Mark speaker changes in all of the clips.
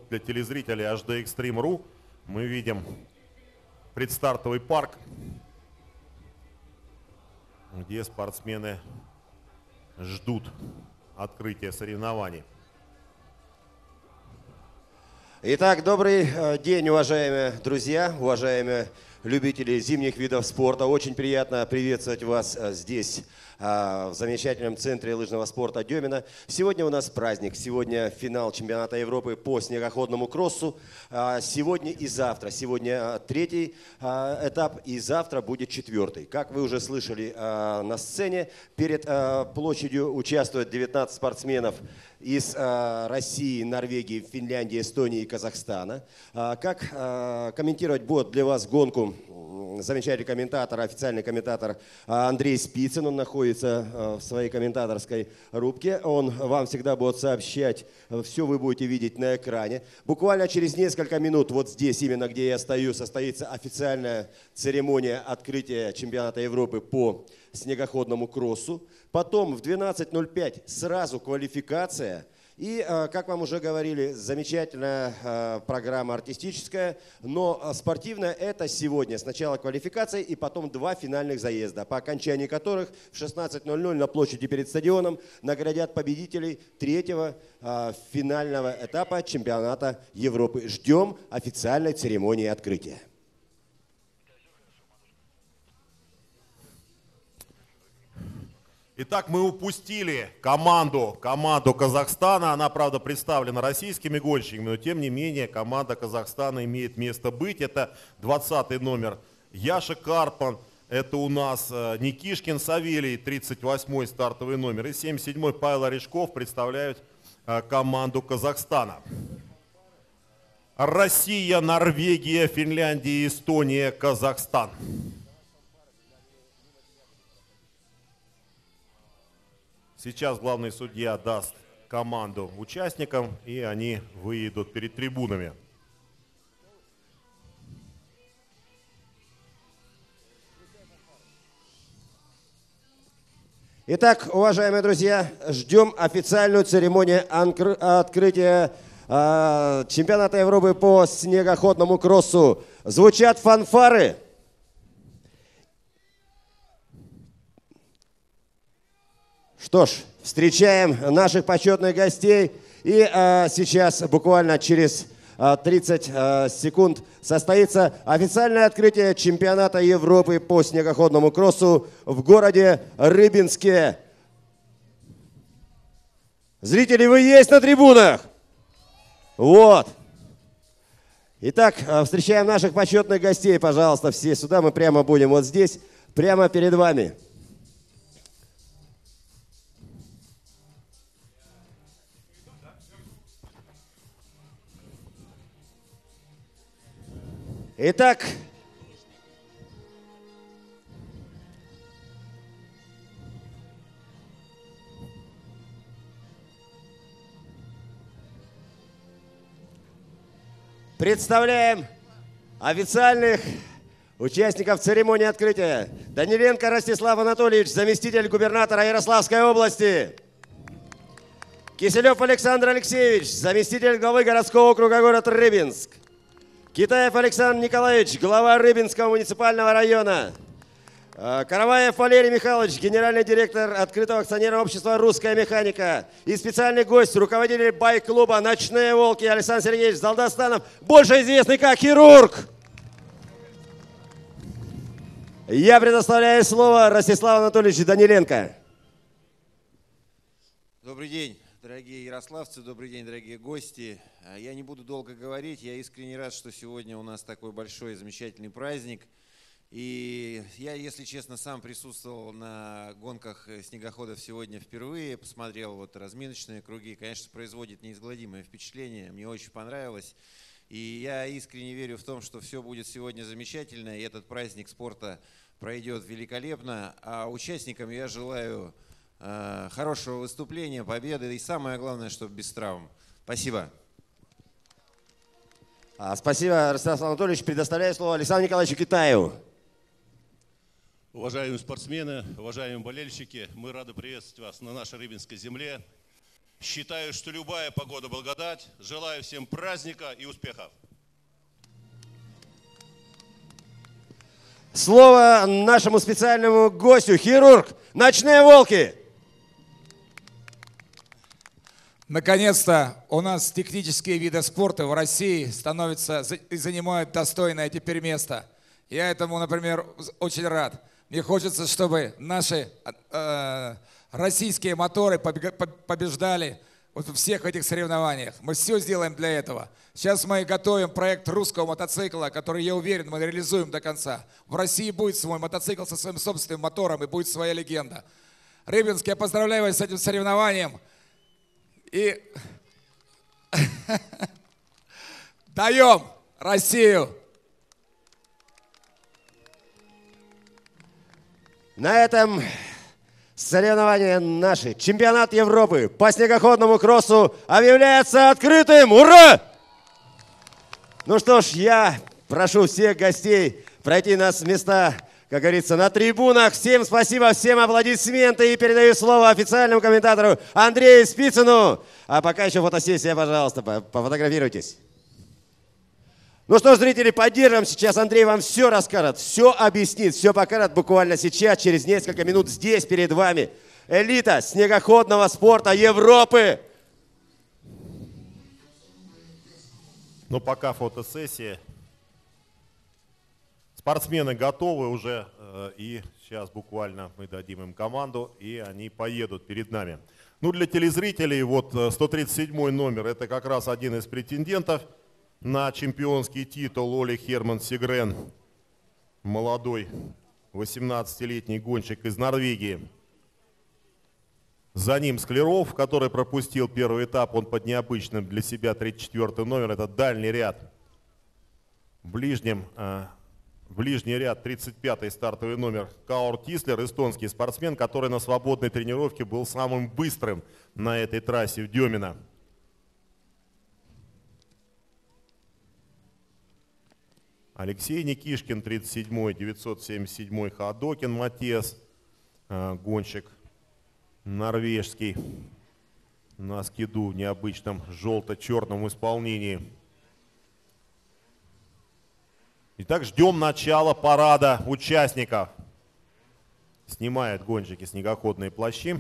Speaker 1: для телезрителей HD Extreme.ru. Мы видим предстартовый парк, где спортсмены ждут открытия соревнований.
Speaker 2: Итак, добрый день, уважаемые друзья, уважаемые любители зимних видов спорта. Очень приятно приветствовать вас здесь, в замечательном центре лыжного спорта Демина. Сегодня у нас праздник. Сегодня финал чемпионата Европы по снегоходному кроссу. Сегодня и завтра. Сегодня третий этап и завтра будет четвертый. Как вы уже слышали на сцене, перед площадью участвуют 19 спортсменов из России, Норвегии, Финляндии, Эстонии и Казахстана. Как комментировать будет для вас гонку замечательный комментатор, официальный комментатор Андрей Спицын. Он находится в своей комментаторской рубке. Он вам всегда будет сообщать, все вы будете видеть на экране. Буквально через несколько минут, вот здесь, именно где я стою, состоится официальная церемония открытия чемпионата Европы по снегоходному кроссу. Потом в 12:05 сразу квалификация. И, как вам уже говорили, замечательная программа артистическая, но спортивная это сегодня. Сначала квалификация и потом 2 финальных заезда, по окончании которых в 16:00 на площади перед стадионом наградят победителей 3-го финального этапа чемпионата Европы. Ждем официальной церемонии открытия.
Speaker 1: Итак, мы упустили команду Казахстана. Она, правда, представлена российскими гонщиками, но тем не менее команда Казахстана имеет место быть. Это 20-й номер Яша Карпан. Это у нас Никишкин Савелий, 38-й стартовый номер. И 77-й Павел Орешков представляют команду Казахстана. Россия, Норвегия, Финляндия, Эстония, Казахстан. Сейчас главный судья даст команду участникам, и они выйдут перед трибунами.
Speaker 2: Итак, уважаемые друзья, ждем официальную церемонию открытия чемпионата Европы по снегоходному кроссу. Звучат фанфары. Что ж, встречаем наших почетных гостей. И сейчас, буквально через 30 секунд, состоится официальное открытие чемпионата Европы по снегоходному кроссу в городе Рыбинске. Зрители, вы есть на трибунах? Вот. Итак, встречаем наших почетных гостей, пожалуйста, все сюда. Мы прямо будем вот здесь, прямо перед вами. Итак, представляем официальных участников церемонии открытия. Даниленко Ростислав Анатольевич, заместитель губернатора Ярославской области. Киселев Александр Алексеевич, заместитель главы городского округа город Рыбинск. Китаев Александр Николаевич, глава Рыбинского муниципального района. Караваев Валерий Михайлович, генеральный директор открытого акционерного общества «Русская механика». И специальный гость, руководитель байк-клуба «Ночные волки» Александр Сергеевич Залдастанов, больше известный как хирург. Я предоставляю слово Ростиславу Анатольевичу Даниленко.
Speaker 3: Добрый день, дорогие ярославцы, добрый день, дорогие гости. Я не буду долго говорить, я искренне рад, что сегодня у нас такой большой замечательный праздник. И я, если честно, сам присутствовал на гонках снегоходов сегодня впервые, посмотрел вот разминочные круги, конечно, производит неизгладимое впечатление, мне очень понравилось. И я искренне верю в том, что все будет сегодня замечательно, и этот праздник спорта пройдет великолепно. А участникам я желаю хорошего выступления, победы и самое главное, чтобы без травм. Спасибо.
Speaker 2: Спасибо, Ростислав Анатольевич. Предоставляю слово Александру Николаевичу Китаеву.
Speaker 4: Уважаемые спортсмены, уважаемые болельщики, мы рады приветствовать вас на нашей Рыбинской земле. Считаю, что любая погода благодать. Желаю всем праздника и успехов.
Speaker 2: Слово нашему специальному гостю, хирург «Ночные волки».
Speaker 5: Наконец-то у нас технические виды спорта в России становятся и занимают достойное теперь место. Я этому, например, очень рад. Мне хочется, чтобы наши российские моторы побеждали вот в всех этих соревнованиях. Мы все сделаем для этого. Сейчас мы готовим проект русского мотоцикла, который, я уверен, мы реализуем до конца. В России будет свой мотоцикл со своим собственным мотором и будет своя легенда. Рыбинск, я поздравляю вас с этим соревнованием. И даем Россию!
Speaker 2: На этом соревнования наши. Чемпионат Европы по снегоходному кроссу объявляется открытым. Ура! Ну что ж, я прошу всех гостей пройти нас в места, как говорится, на трибунах. Всем спасибо, всем аплодисменты. И передаю слово официальному комментатору Андрею Спицыну. А пока еще фотосессия, пожалуйста, пофотографируйтесь. Ну что ж, зрители, поддержим. Сейчас Андрей вам все расскажет, все объяснит, все покажет буквально сейчас, через несколько минут здесь перед вами. Элита снегоходного спорта Европы.
Speaker 1: Но пока фотосессия. Спортсмены готовы уже, и сейчас буквально мы дадим им команду, и они поедут перед нами. Ну, для телезрителей, вот 137 номер, это как раз один из претендентов на чемпионский титул Оли Херман Сигрен, молодой 18-летний гонщик из Норвегии. За ним Скляров, который пропустил первый этап, он под необычным для себя 34 номер, это дальний ряд. В ближний ряд 35-й стартовый номер Каор Тислер, эстонский спортсмен, который на свободной тренировке был самым быстрым на этой трассе в Демино. Алексей Никишкин, 37-й, 977-й Ходокин Матиас, гонщик норвежский, на скиду в необычном желто-черном исполнении. Итак, ждем начала парада участников. Снимают гонщики снегоходные плащи.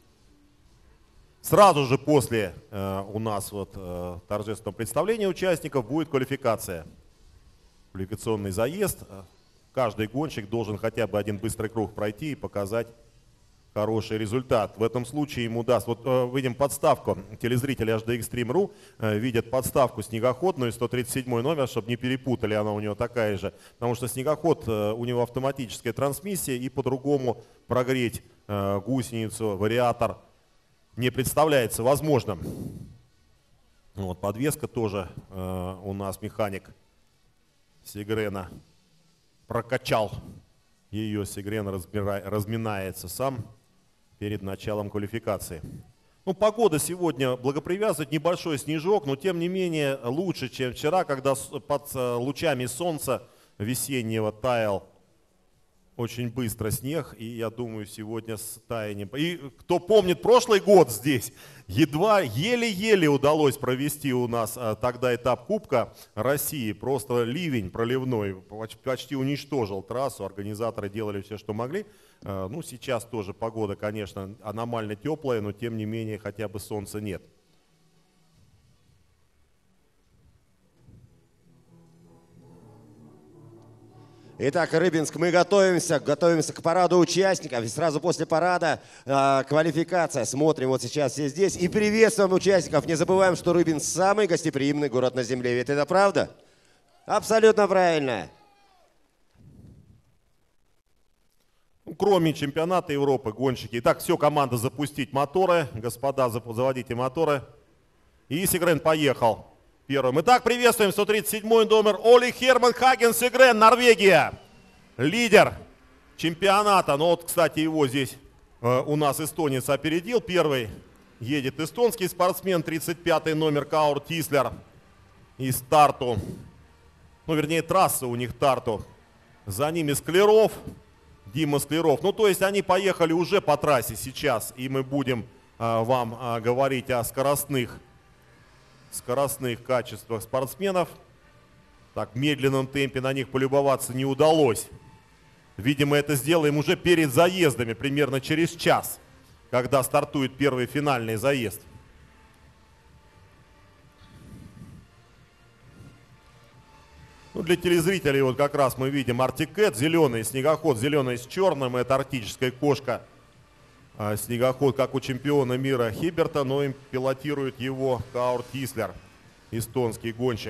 Speaker 1: Сразу же после у нас торжественного представления участников будет квалификация. Квалификационный заезд. Каждый гонщик должен хотя бы один быстрый круг пройти и показать хороший результат. В этом случае ему даст, вот видим подставку, телезрители HD Extreme.ru видят подставку снегоходную, 137 номер, чтобы не перепутали, она у него такая же, потому что снегоход, у него автоматическая трансмиссия, и по-другому прогреть гусеницу, вариатор не представляется возможным. Вот, подвеска тоже у нас механик Сигрена прокачал ее, Сигрен разминается сам перед началом квалификации. Ну, погода сегодня благоприятствует, небольшой снежок, но тем не менее лучше, чем вчера, когда под лучами солнца весеннего таял очень быстро снег, и я думаю, сегодня с таянием. И кто помнит прошлый год здесь, едва еле-еле удалось провести у нас тогда этап Кубка России. Просто ливень проливной почти уничтожил трассу, организаторы делали все, что могли. Ну, сейчас тоже погода, конечно, аномально теплая, но тем не менее хотя бы солнца нет.
Speaker 2: Итак, Рыбинск, мы готовимся к параду участников. И сразу после парада квалификация. Смотрим вот сейчас все здесь. И приветствуем участников. Не забываем, что Рыбинск самый гостеприимный город на земле. Ведь это правда? Абсолютно правильно.
Speaker 1: Кроме чемпионата Европы, гонщики. Итак, все, команда запустить моторы. Господа, заводите моторы. И Сигрен поехал первым. Итак, приветствуем 137 номер Оли Херман Хаген Сигрен, Норвегия. Лидер чемпионата. Ну вот, кстати, его здесь у нас эстонец опередил. Первый едет эстонский спортсмен, 35 номер Каор Тислер. И старту, ну вернее трасса у них Тарту. За ними Скляров, Дима Скляров. Ну то есть они поехали уже по трассе сейчас. И мы будем вам говорить о скоростных качествах спортсменов. Так, в медленном темпе на них полюбоваться не удалось. Видимо, это сделаем уже перед заездами, примерно через час, когда стартует первый финальный заезд. Ну, для телезрителей вот как раз мы видим Arctic Cat, зеленый снегоход, зеленый с черным, это арктическая кошка. Снегоход, как у чемпиона мира Хиберта, но им пилотирует его Каурт Тислер, эстонский гонщик.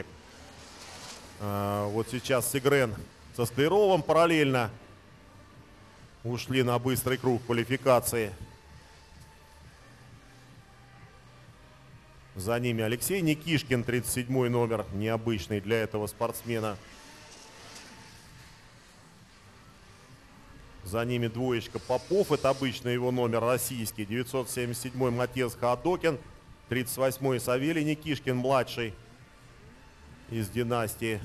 Speaker 1: Вот сейчас Сигрен со Стейровым параллельно ушли на быстрый круг квалификации. За ними Алексей Никишкин, 37 номер, необычный для этого спортсмена. За ними двоечка Попов, это обычный его номер российский. 977-й Матес Ходокин, 38-й Савелий Никишкин, младший из династии.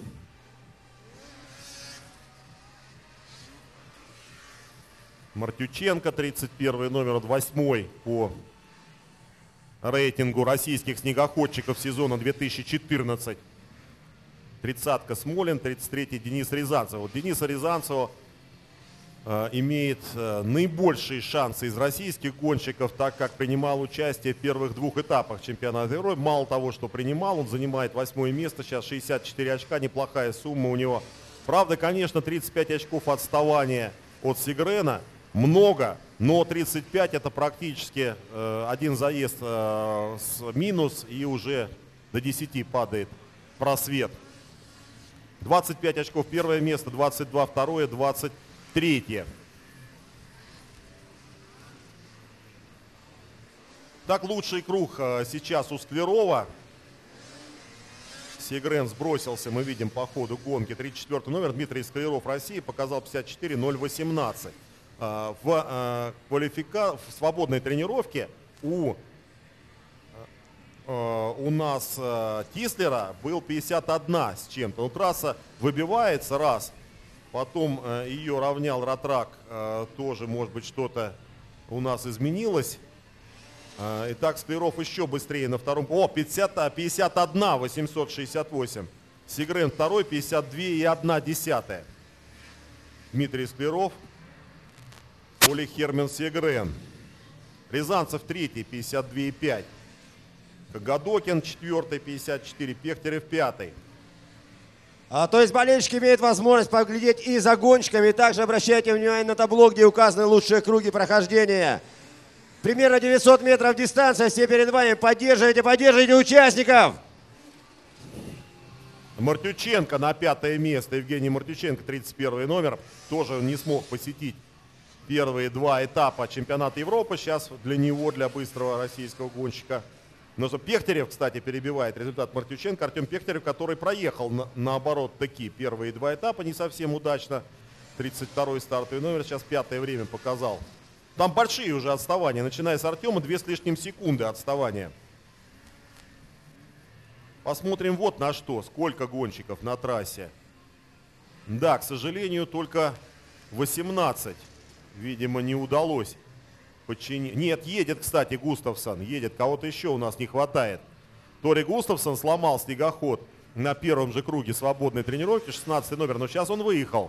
Speaker 1: Мартюченко, 31 номер, 8 по рейтингу российских снегоходчиков сезона 2014. 30-ка Смолин, 33-й Денис Рязанцев. Вот Дениса Рязанцева имеет наибольшие шансы из российских гонщиков, так как принимал участие в первых двух этапах чемпионата Европы. Мало того, что принимал, он занимает 8 место, сейчас 64 очка, неплохая сумма у него. Правда, конечно, 35 очков отставания от Сигрена, много, но 35 это практически один заезд с минус и уже до 10 падает просвет. 25 очков первое место, 22 второе, 23. Так, лучший круг сейчас у Склярова. Сигрен сбросился, мы видим по ходу гонки. 34 номер Дмитрий Скляров, России, показал 54.018. В свободной тренировке у нас Тислера был 51 с чем-то. Но трасса выбивается раз. Потом ее равнял Ратрак, тоже, может быть, что-то у нас изменилось. Итак, Скляров еще быстрее на втором. О, 51 868. Сигрен второй, 52,1. Дмитрий Скляров, Оли Хермен Сигрен. Рязанцев третий, 52,5. Годокин четвертый, 54. Пехтерев пятый.
Speaker 2: То есть болельщики имеют возможность поглядеть и за гонщиками. Также обращайте внимание на табло, где указаны лучшие круги прохождения. Примерно 900 метров дистанция. Все перед вами. Поддерживайте участников.
Speaker 1: Мартюченко на 5 место. Евгений Мартюченко, 31 номер. Тоже не смог посетить первые два этапа чемпионата Европы. Сейчас для него, для быстрого российского гонщика. Но Пехтерев, кстати, перебивает результат Мартюченко. Артем Пехтерев, который проехал наоборот таки первые два этапа не совсем удачно. 32-й стартовый номер, сейчас 5-е время показал. Там большие уже отставания. Начиная с Артема, 2 с лишним секунды отставания. Посмотрим вот на что. Сколько гонщиков на трассе. Да, к сожалению, только 18. Видимо, не удалось. Нет, едет, кстати, Густавсон. Едет, кого-то еще у нас не хватает. Тори Густавсон сломал снегоход на первом же круге свободной тренировки, 16 номер, но сейчас он выехал.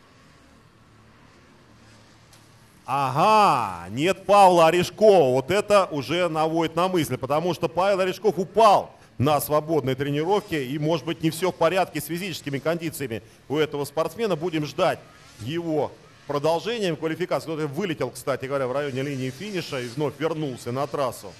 Speaker 1: Ага, нет Павла Орешкова. Вот это уже наводит на мысль, потому что Павел Орешков упал на свободной тренировке, и, может быть, не все в порядке с физическими кондициями у этого спортсмена. Будем ждать его продолжением квалификации. Кто-то вылетел, кстати говоря, в районе линии финиша и вновь вернулся на трассу.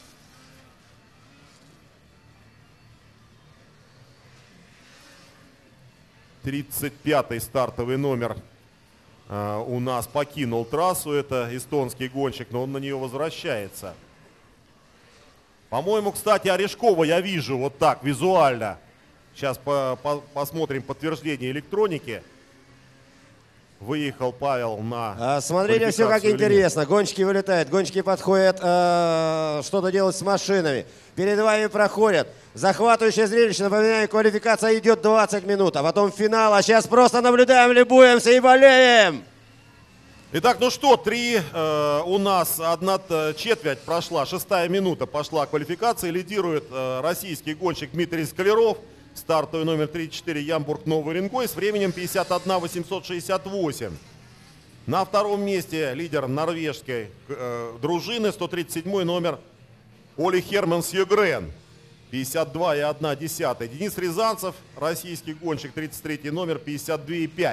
Speaker 1: «35-й стартовый номер у нас покинул трассу. Это эстонский гонщик, но он на нее возвращается. По-моему, кстати, Орешкова я вижу вот так, визуально. Сейчас посмотрим подтверждение электроники. Выехал Павел на...
Speaker 2: Смотрите, все как интересно. Гонщики вылетают, гонщики подходят, что-то делать с машинами. Перед вами проходят. Захватывающее зрелище. Напоминаю, квалификация идет 20 минут, а потом финал. А сейчас просто наблюдаем, любуемся и болеем.
Speaker 1: Итак, ну что, у нас одна четверть прошла, 6-я минута пошла квалификация. Лидирует российский гонщик Дмитрий Скаляров, стартовый номер 34 Ямбург Новый Уренгой с временем 51:868. На втором месте лидер норвежской дружины, 137 номер Оли Херманс Йогрен, 52,1. Денис Рязанцев, российский гонщик, 33 номер, 52,5.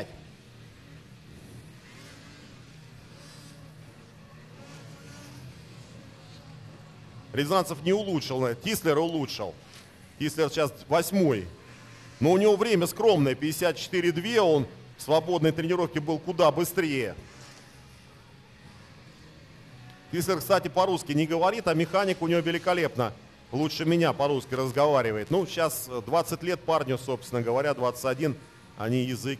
Speaker 1: Рязанцев не улучшил, Тислер улучшил. Тислер сейчас 8-й. Но у него время скромное, 54,2. Он в свободной тренировке был куда быстрее. Тислер, кстати, по-русски не говорит, а механик у него великолепно. Лучше меня по-русски разговаривает. Ну, сейчас 20 лет парню, собственно говоря, 21. Они язык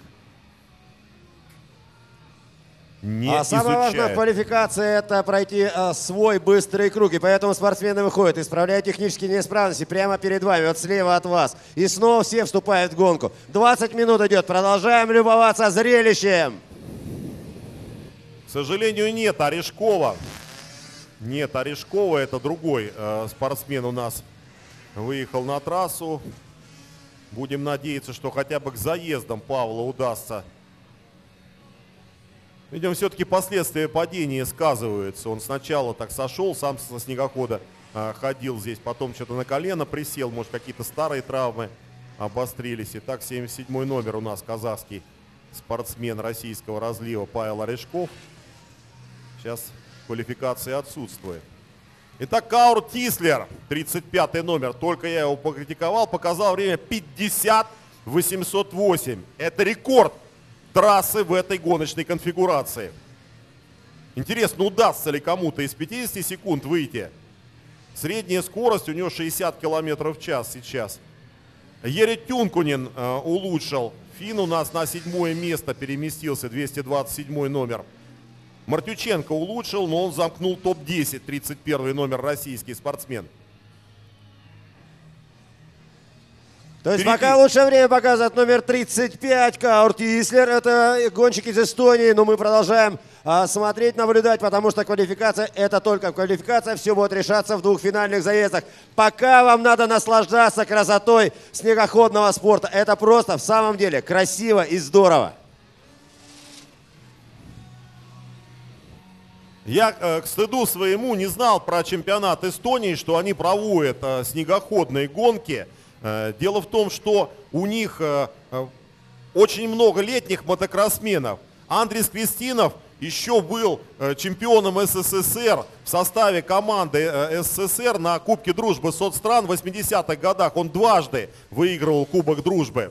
Speaker 1: не
Speaker 2: Самое важное в
Speaker 1: изучают.
Speaker 2: квалификации — это пройти свой быстрый круг. И поэтому спортсмены выходят, исправляют технические неисправности прямо перед вами, вот слева от вас. И снова все вступают в гонку. 20 минут идет. Продолжаем любоваться зрелищем.
Speaker 1: К сожалению, нет Орешкова. Нет Орешкова, это другой спортсмен у нас выехал на трассу. Будем надеяться, что хотя бы к заездам Павла удастся. Видимо, все-таки последствия падения сказываются. Он сначала так сошел, сам со снегохода ходил здесь, потом что-то на колено присел, может, какие-то старые травмы обострились. Итак, 77-й номер у нас казахский спортсмен российского разлива Павел Орешков. Сейчас квалификации отсутствует. Итак, Каур Тислер, 35-й номер. Только я его покритиковал, показал время 50:808. Это рекорд трассы в этой гоночной конфигурации. Интересно, удастся ли кому-то из 50 секунд выйти? Средняя скорость у него 60 км в час сейчас. Ери Тюнкунен улучшил. Фин у нас на 7-е место переместился, 227 номер. Мартюченко улучшил, но он замкнул топ-10, 31 номер, российский спортсмен.
Speaker 2: То есть пока лучшее время показывает номер 35 Каур Тислер. Это гонщик из Эстонии, но мы продолжаем смотреть, наблюдать, потому что квалификация — это только квалификация. Все будет решаться в двух финальных заездах. Пока вам надо наслаждаться красотой снегоходного спорта. Это просто в самом деле красиво и здорово.
Speaker 1: Я, к стыду своему, не знал про чемпионат Эстонии, что они проводят снегоходные гонки. Дело в том, что у них очень много летних мотокроссменов. Андрис Кристинов еще был чемпионом СССР в составе команды СССР на Кубке Дружбы соцстран в 80-х годах. Он дважды выигрывал Кубок Дружбы.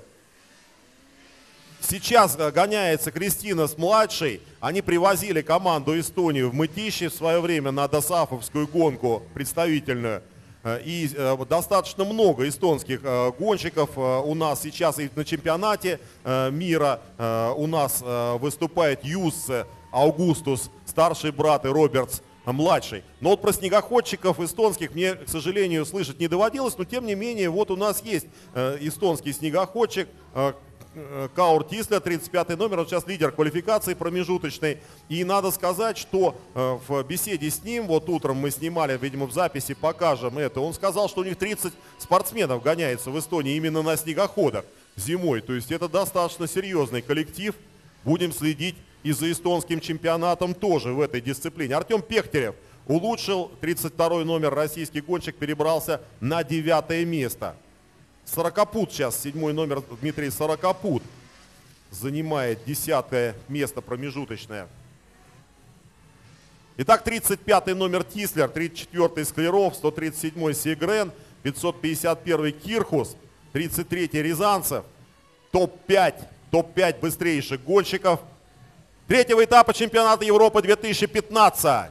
Speaker 1: Сейчас гоняется Кристина с младшей. Они привозили команду Эстонию в Мытищи в свое время на Досаафовскую гонку представительную. И достаточно много эстонских гонщиков у нас сейчас и на чемпионате мира. У нас выступает Юссе Аугустус, старший брат, и Робертс, младший. Но вот про снегоходчиков эстонских мне, к сожалению, слышать не доводилось. Но тем не менее, вот у нас есть эстонский снегоходчик Каур Тислер, 35-й номер, он сейчас лидер квалификации промежуточной. И надо сказать, что в беседе с ним, вот утром мы снимали, видимо, в записи покажем это, он сказал, что у них 30 спортсменов гоняется в Эстонии именно на снегоходах зимой. То есть это достаточно серьезный коллектив. Будем следить и за эстонским чемпионатом тоже в этой дисциплине. Артем Пехтерев улучшил, 32-й номер, российский гонщик, перебрался на 9-е место. Сорокопут сейчас, 7-й номер Дмитрий Сорокопут занимает 10-е место промежуточное. Итак, 35-й номер Тислер, 34-й Скляров, 137-й Сигрен, 551-й Кирхус, 33-й Рязанцев, топ-5 быстрейших гонщиков третьего этапа чемпионата Европы 2015.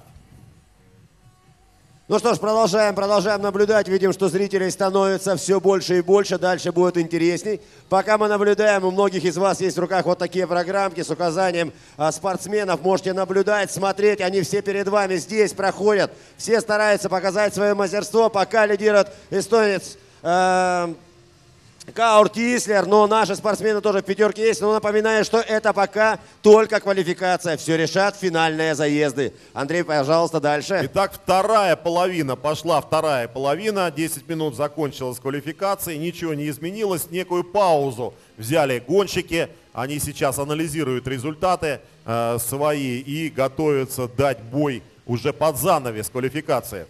Speaker 2: Ну что ж, продолжаем наблюдать. Видим, что зрителей становится все больше и больше. Дальше будет интересней. Пока мы наблюдаем, у многих из вас есть в руках вот такие программки с указанием спортсменов. Можете наблюдать, смотреть. Они все перед вами здесь проходят. Все стараются показать свое мастерство. Пока лидирует эстонец Каур Тислер, но наши спортсмены тоже в пятерке есть. Но напоминаю, что это пока только квалификация. Все решат финальные заезды. Андрей, пожалуйста, дальше.
Speaker 1: Итак, вторая половина, пошла вторая половина, 10 минут закончилась квалификация, ничего не изменилось, некую паузу взяли гонщики, они сейчас анализируют результаты свои и готовятся дать бой уже под занавес квалификации.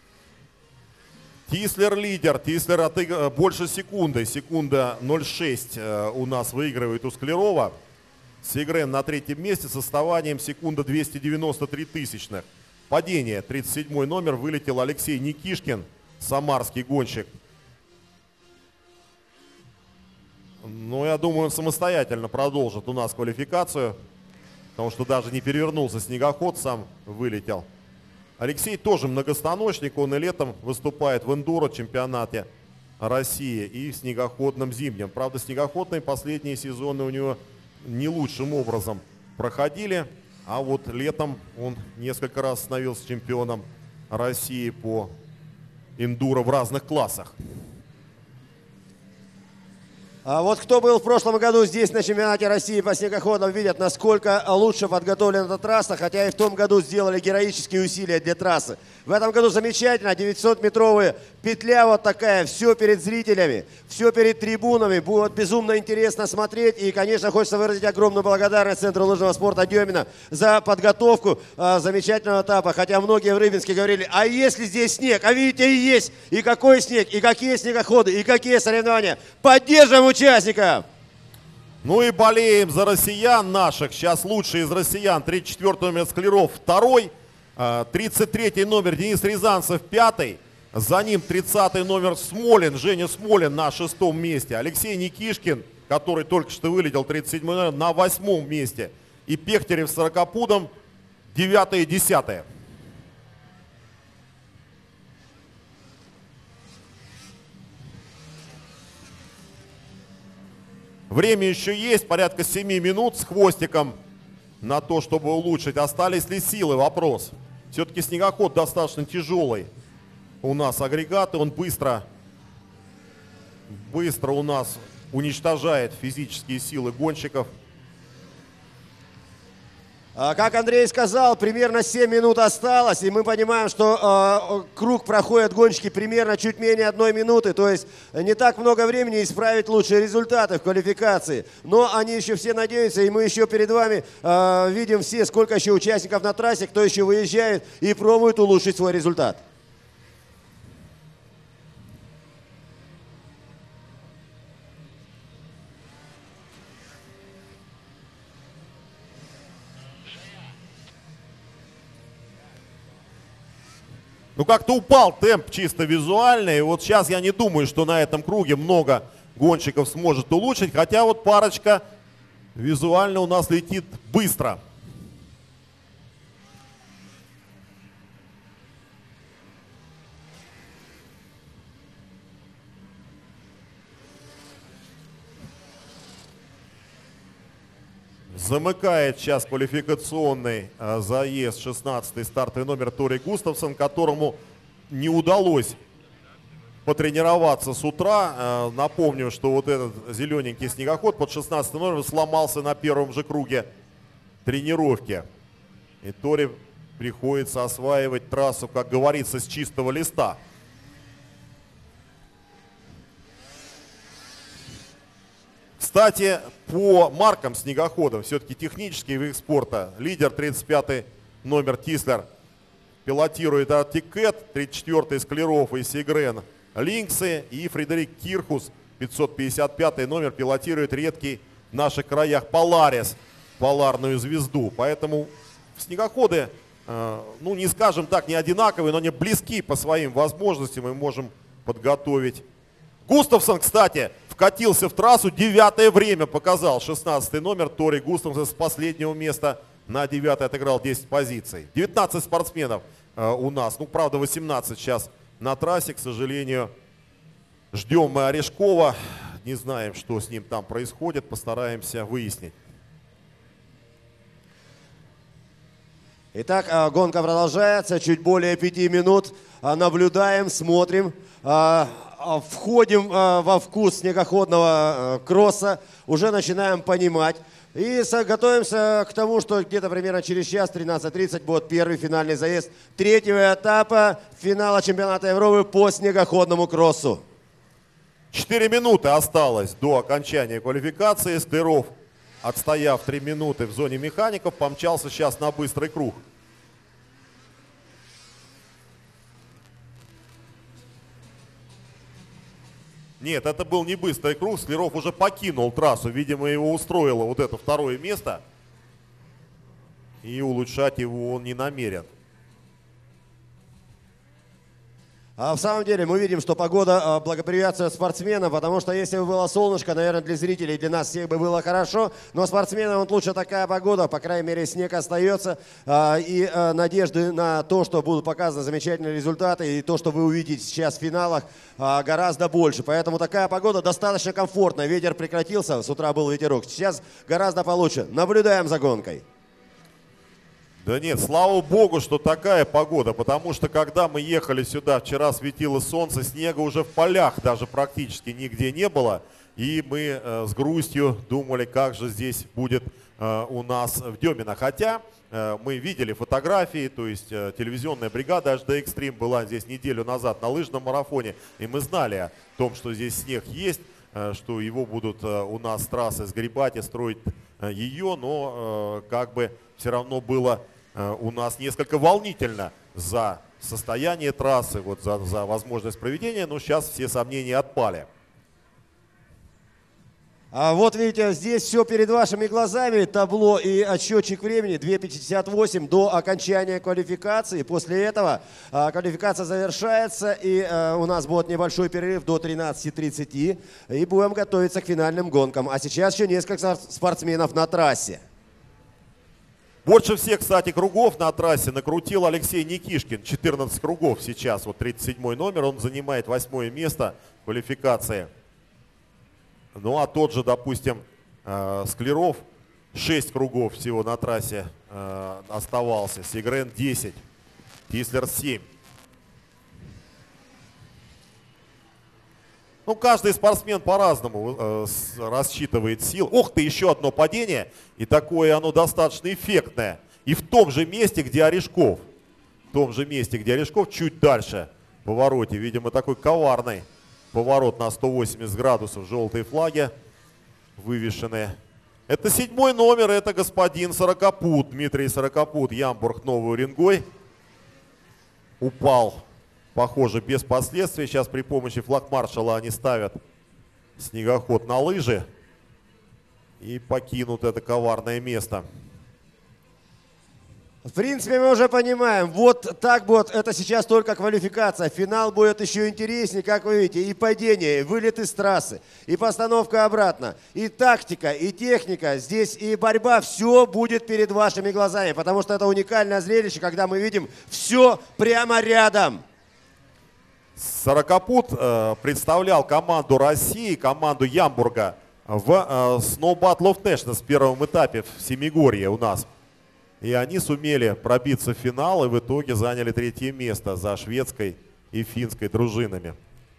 Speaker 1: Тислер лидер, Тислер больше секунды, секунда 0,6 у нас выигрывает у Склярова. Сигрен на третьем месте с отставанием секунда 293 тысячных. Падение, 37 номер, вылетел Алексей Никишкин, самарский гонщик. Но я думаю, он самостоятельно продолжит у нас квалификацию, потому что даже не перевернулся снегоход, сам вылетел. Алексей тоже многостаночник, он и летом выступает в эндуро чемпионате России и в снегоходном зимнем. Правда, снегоходные последние сезоны у него не лучшим образом проходили, а вот летом он несколько раз становился чемпионом России по эндуро в разных классах.
Speaker 2: А вот кто был в прошлом году здесь на чемпионате России по снегоходам, видят, насколько лучше подготовлена эта трасса, хотя и в том году сделали героические усилия для трассы. В этом году замечательно, 900-метровая петля вот такая, все перед зрителями, все перед трибунами, будет безумно интересно смотреть. И, конечно, хочется выразить огромную благодарность Центру лыжного спорта Демина за подготовку замечательного этапа. Хотя многие в Рыбинске говорили, а если здесь снег? А видите, и есть, и какой снег, и какие снегоходы, и какие соревнования. Поддержим участников!
Speaker 1: Ну и болеем за россиян наших. Сейчас лучший из россиян. 34-й номер Скляров, второй. 33-й номер Денис Рязанцев, пятый. За ним 30-й номер Смолин, Женя Смолин на 6-м месте. Алексей Никишкин, который только что вылетел, 37-й номер, на 8-м месте. И Пехтерев с 40-пудом, 9-е и 10-е. Время еще есть, порядка 7 минут с хвостиком на то, чтобы улучшить. Остались ли силы? Вопрос. Все-таки снегоход достаточно тяжелый. У нас агрегаты, он быстро у нас уничтожает физические силы гонщиков.
Speaker 2: Как Андрей сказал, примерно 7 минут осталось, и мы понимаем, что круг проходят гонщики примерно чуть менее 1 минуты, то есть не так много времени исправить лучшие результаты в квалификации. Но они еще все надеются, и мы еще перед вами видим все, сколько еще участников на трассе, кто еще выезжает и пробует улучшить свой результат.
Speaker 1: Ну как-то упал темп чисто визуально, и вот сейчас я не думаю, что на этом круге много гонщиков сможет улучшить, хотя вот парочка визуально у нас летит быстро. Замыкает сейчас квалификационный заезд 16-й стартовый номер Тори Густавсон, которому не удалось потренироваться с утра. Напомню, что вот этот зелененький снегоход под 16 номером сломался на первом же круге тренировки. И Тори приходится осваивать трассу, как говорится, с чистого листа. Кстати, по маркам снегоходов, все-таки технический вид спорта, лидер 35-й номер Тислер пилотирует Arctic Cat, 34-й Скляров и Сигрен Линксы, и Фредерик Кирхус, 555-й номер, пилотирует редкий в наших краях Polaris, полярную звезду. Поэтому снегоходы, ну не скажем так, не одинаковые, но они близки по своим возможностям, мы можем подготовить. Густавсон, кстати, вкатился в трассу, 9-е время показал, 16-й номер Тори Густавсон с последнего места на 9-й отыграл 10 позиций. 19 спортсменов у нас, ну правда 18 сейчас на трассе, к сожалению. Ждем мы Орешкова, не знаем, что с ним там происходит, постараемся выяснить.
Speaker 2: Итак, гонка продолжается, чуть более 5 минут, наблюдаем, смотрим. входим во вкус снегоходного кросса, уже начинаем понимать. И готовимся к тому, что где-то примерно через час, 13:30, будет первый финальный заезд третьего этапа финала чемпионата Европы по снегоходному кроссу.
Speaker 1: 4 минуты осталось до окончания квалификации. Скляров, отстояв 3 минуты в зоне механиков, помчался сейчас на быстрый круг. Нет, это был не быстрый круг. Скляров уже покинул трассу. Видимо, его устроило вот это второе место. И улучшать его он не намерен.
Speaker 2: В самом деле мы видим, что погода благоприятствует спортсменам, потому что если бы было солнышко, наверное, для зрителей, для нас всех бы было хорошо, но спортсменам вот лучше такая погода, по крайней мере, снег остается, и надежды на то, что будут показаны замечательные результаты, и то, что вы увидите сейчас в финалах, гораздо больше. Поэтому такая погода достаточно комфортная, ветер прекратился, с утра был ветерок, сейчас гораздо получше. Наблюдаем за гонкой.
Speaker 1: Да нет, слава богу, что такая погода, потому что когда мы ехали сюда, вчера светило солнце, снега уже в полях даже практически нигде не было. И мы с грустью думали, как же здесь будет у нас в Демино. Хотя мы видели фотографии, то есть телевизионная бригада HD Extreme была здесь неделю назад на лыжном марафоне. И мы знали о том, что здесь снег есть, что его будут у нас с трассы сгребать и строить ее, но как бы все равно было у нас несколько волнительно за состояние трассы, вот за возможность проведения, но сейчас все сомнения отпали.
Speaker 2: А вот видите, здесь все перед вашими глазами, табло и отсчетчик времени 2:58 до окончания квалификации. После этого квалификация завершается, и у нас будет небольшой перерыв до 13:30, и будем готовиться к финальным гонкам. А сейчас еще несколько спортсменов на трассе.
Speaker 1: Больше всех, кстати, кругов на трассе накрутил Алексей Никишкин. 14 кругов сейчас, вот 37-й номер, он занимает 8-е место в квалификации. Ну а тот же, допустим, Скляров, 6 кругов всего на трассе оставался. Сигрен 10, Тислер 7. Ну, каждый спортсмен по-разному рассчитывает сил. Ох ты, еще одно падение. И такое оно достаточно эффектное. И в том же месте, где Орешков. В том же месте, где Орешков, чуть дальше в повороте. Видимо, такой коварный поворот на 180 градусов. Желтые флаги вывешены. Это 7-й номер, это господин Сорокопут. Дмитрий Сорокопут, Ямбург, Новый Уренгой. Упал. Похоже, без последствий. Сейчас при помощи флагмаршала они ставят снегоход на лыжи и покинут это коварное место.
Speaker 2: В принципе, мы уже понимаем, вот так вот, это сейчас только квалификация. Финал будет еще интереснее, как вы видите, и падение, и вылет из трассы, и постановка обратно, и тактика, и техника, здесь и борьба, все будет перед вашими глазами, потому что это уникальное зрелище, когда мы видим все прямо рядом.
Speaker 1: Сорокопут представлял команду России, команду Ямбурга в Snow Battle of Nations в первом этапе в Семигорье у нас. И они сумели пробиться в финал и в итоге заняли 3-е место за шведской и финской дружинами.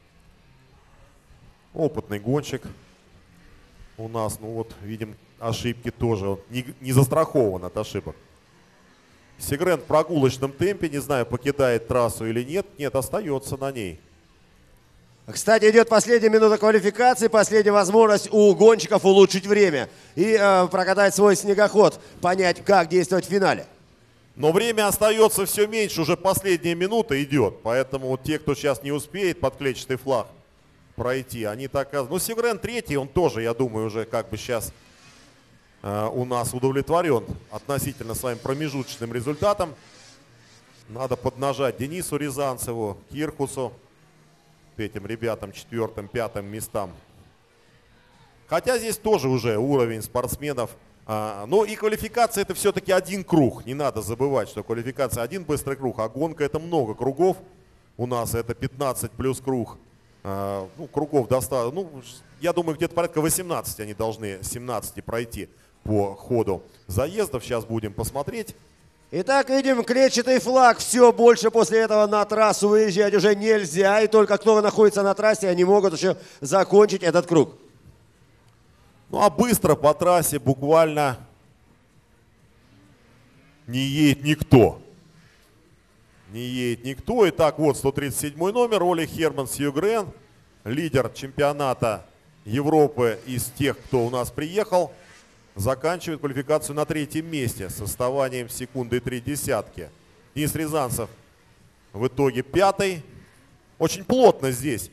Speaker 1: Опытный гонщик у нас, ну вот видим, ошибки тоже, он не застрахован от ошибок. Сигрен в прогулочном темпе, не знаю, покидает трассу или нет. Нет, остается на ней.
Speaker 2: Кстати, идет последняя минута квалификации, последняя возможность у гонщиков улучшить время и прокатать свой снегоход, понять, как действовать в финале.
Speaker 1: Но время остается все меньше, уже последняя минута идет. Поэтому вот те, кто сейчас не успеет под клетчатый флаг пройти, они так... Ну, Сигрен 3-й, он тоже, я думаю, уже как бы сейчас... у нас удовлетворен относительно своим промежуточным результатом. Надо поднажать Денису Рязанцеву, Кирхусу, этим ребятам 4-м, 5-м местам. Хотя здесь тоже уже уровень спортсменов. Но и квалификация это все-таки один круг. Не надо забывать, что квалификация один быстрый круг, а гонка это много кругов. У нас это 15 плюс круг. Ну, кругов достаточно. Ну, я думаю, где-то порядка 18 они должны 17 пройти по ходу заездов. Сейчас будем посмотреть.
Speaker 2: Итак, видим клетчатый флаг. Все, больше после этого на трассу выезжать уже нельзя. И только кто находится на трассе, они могут еще закончить этот круг.
Speaker 1: Ну а быстро по трассе буквально не едет никто. Не едет никто. Итак, вот 137 номер. Оли Херман Сьюгрен, лидер чемпионата Европы из тех, кто у нас приехал, заканчивает квалификацию на 3-м месте с отставанием секунды и 0,3. Денис Рязанцев в итоге 5-й. Очень плотно здесь.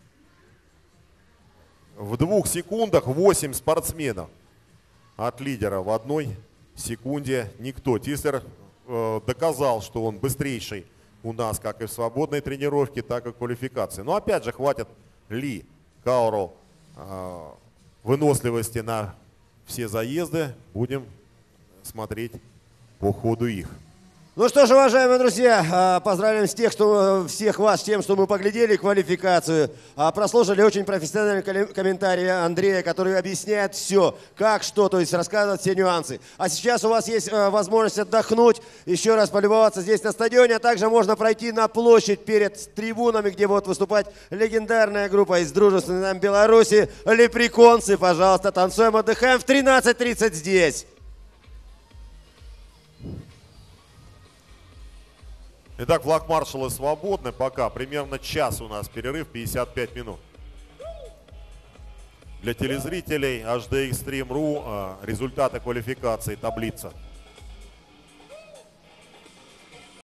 Speaker 1: В 2 секундах 8 спортсменов от лидера. В 1 секунде никто. Тислер доказал, что он быстрейший у нас как и в свободной тренировке, так и в квалификации. Но опять же хватит Ли Кауру выносливости на все заезды. Будем смотреть по ходу их.
Speaker 2: Ну что ж, уважаемые друзья, поздравляем всех вас с тем, что мы поглядели квалификацию, прослушали очень профессиональные комментарии Андрея, который объясняет все, как, что, то есть рассказывает все нюансы. А сейчас у вас есть возможность отдохнуть, еще раз полюбоваться здесь на стадионе, а также можно пройти на площадь перед трибунами, где будет выступать легендарная группа из дружественной нам Беларуси, лепреконцы. Пожалуйста, танцуем, отдыхаем в 13:30 здесь.
Speaker 1: Итак, флаг маршала свободны. Пока примерно час у нас перерыв, 55 минут. Для телезрителей HD Extreme.ru результаты квалификации, таблица.